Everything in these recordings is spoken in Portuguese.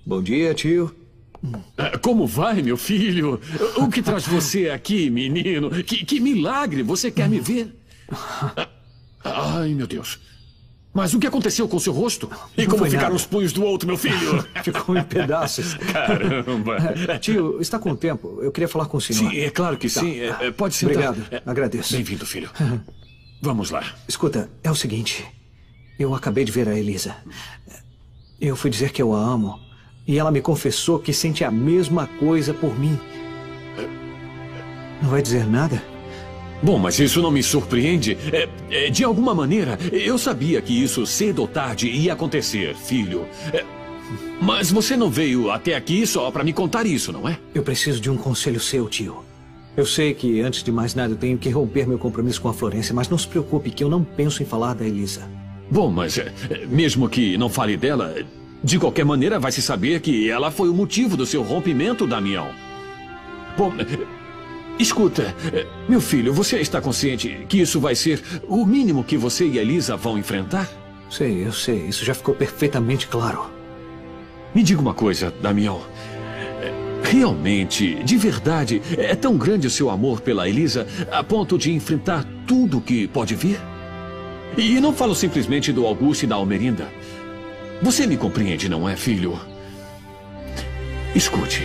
Bom dia, tio. Como vai, meu filho? O que traz você aqui, menino? Que milagre! Você quer me ver? Ai, meu Deus. Mas o que aconteceu com seu rosto? E Não como foi ficaram nada. os punhos do outro, meu filho? Ficou em pedaços. Caramba. Tio, está com tempo? Eu queria falar com o senhor. Sim, é claro que sim. Pode sentar. Obrigado, agradeço. Bem-vindo, filho. Vamos lá. Escuta, é o seguinte. Eu acabei de ver a Elisa. Eu fui dizer que eu a amo. E ela me confessou que sente a mesma coisa por mim. Não vai dizer nada? Bom, mas isso não me surpreende. De alguma maneira, eu sabia que isso cedo ou tarde ia acontecer, filho. Mas você não veio até aqui só para me contar isso, não é? Eu preciso de um conselho seu, tio. Eu sei que, antes de mais nada, eu tenho que romper meu compromisso com a Florência, mas não se preocupe que eu não penso em falar da Elisa. Bom, mas mesmo que não fale dela, de qualquer maneira vai se saber que ela foi o motivo do seu rompimento, Damião. Bom, escuta, meu filho, você está consciente que isso vai ser o mínimo que você e a Elisa vão enfrentar? Sei, eu sei. Isso já ficou perfeitamente claro. Me diga uma coisa, Damião. Realmente, de verdade, é tão grande o seu amor pela Elisa a ponto de enfrentar tudo que pode vir? E não falo simplesmente do Augusto e da Almerinda. Você me compreende, não é, filho? Escute.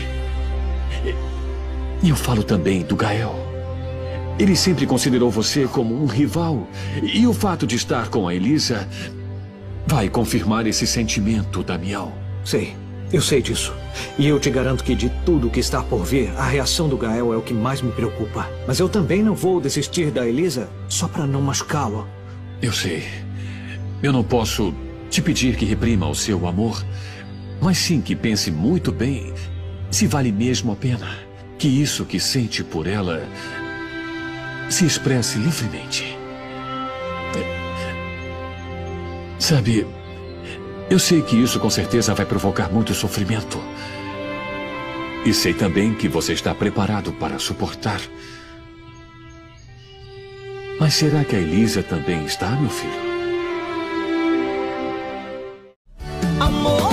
Eu falo também do Gael. Ele sempre considerou você como um rival. E o fato de estar com a Elisa vai confirmar esse sentimento, Damião. Sei, eu sei disso. E eu te garanto que de tudo que está por vir, a reação do Gael é o que mais me preocupa. Mas eu também não vou desistir da Elisa só para não machucá-lo. Eu sei. Eu não posso te pedir que reprima o seu amor, mas sim que pense muito bem se vale mesmo a pena que isso que sente por ela se expresse livremente. Sabe, eu sei que isso com certeza vai provocar muito sofrimento. E sei também que você está preparado para suportar. Mas será que a Elisa também está, meu filho? Amor.